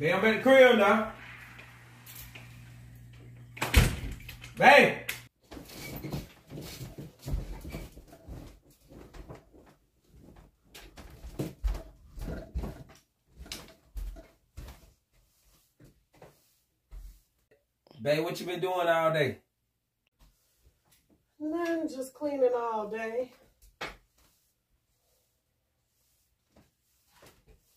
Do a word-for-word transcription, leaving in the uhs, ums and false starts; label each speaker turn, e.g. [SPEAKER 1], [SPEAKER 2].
[SPEAKER 1] Babe, I'm at the crib now. Babe. Babe, what you been doing all day?
[SPEAKER 2] Nothing, just cleaning all day.